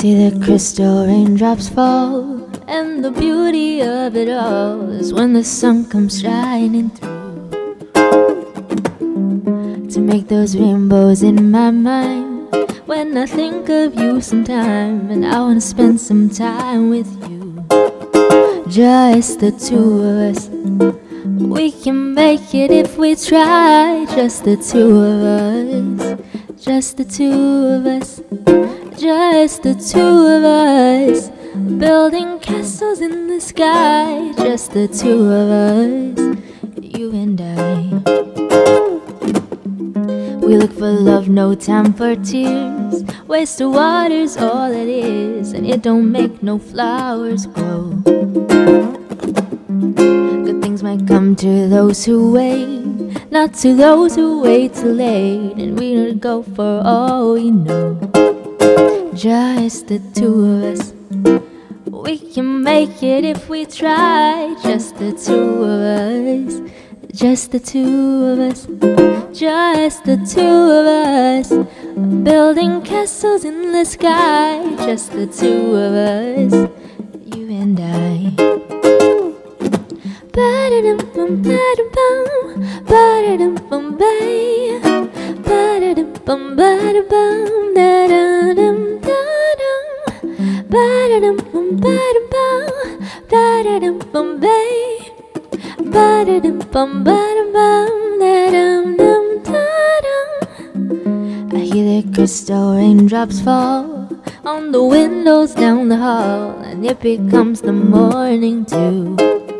see the crystal raindrops fall, and the beauty of it all is when the sun comes shining through to make those rainbows in my mind. When I think of you sometime, and I wanna spend some time with you, just the two of us. We can make it if we try, just the two of us, just the two of us, just the two of us, building castles in the sky, just the two of us, you and I. We look for love, no time for tears. Wasted water's all it is, and it don't make no flowers grow. Good things might come to those who wait, not to those who wait too late. And we don't go for all we know, just the two of us. We can make it if we try, just the two of us, just the two of us, just the two of us, building castles in the sky, just the two of us, you and I. Ba-da-dum-bum, ba-da-bum, ba-da-dum-bum, bay, ba-da-dum-bum, ba-da-bum, da-da-dum-da-dum, ba-da-dum-bum, ba-da-bum, ba-da-dum-bum, bay, ba-da-dum-bum, ba-da-bum, da-dum-dum-da-dum. I hear the crystal raindrops fall on the windows down the hall, and it becomes the morning too.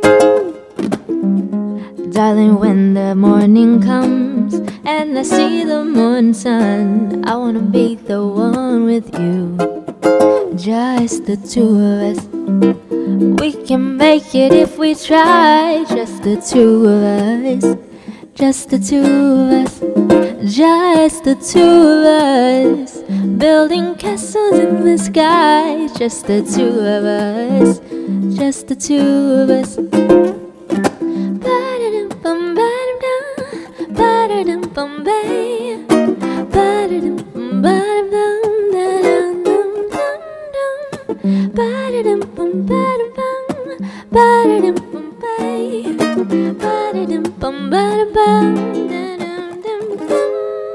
Darling, when the morning comes and I see the morning sun, I wanna be the one with you, just the two of us. We can make it if we try, just the two of us, just the two of us, just the two of us, building castles in the sky, just the two of us, just the two of us. Ba-da-dum-bum, ba-da-dum, ba-da-dum-bum, bay, ba-da-dum-bum, ba-da-bum, da-dum-dum-dum-dum, ba-da-dum-bum, ba-da-bum, ba-da-dum-bum, bay, ba-da-dum-bum, ba-da-bum, da-dum-dum-dum.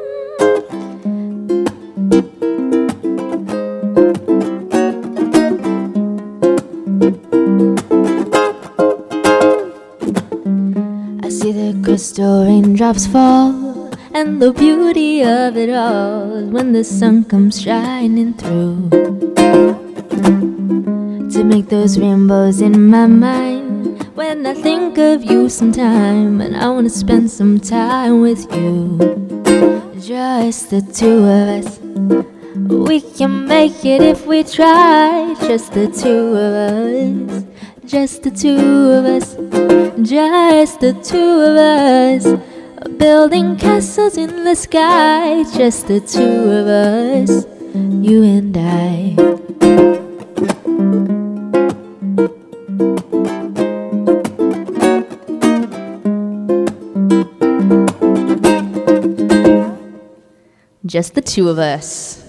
I see the crystal raindrops fall, and the beauty of it all is when the sun comes shining through to make those rainbows in my mind. When I think of you sometime, and I wanna spend some time with you, just the two of us. We can make it if we try, just the two of us, just the two of us, just the two of us, building castles in the sky, just the two of us, you and I. Just the two of us.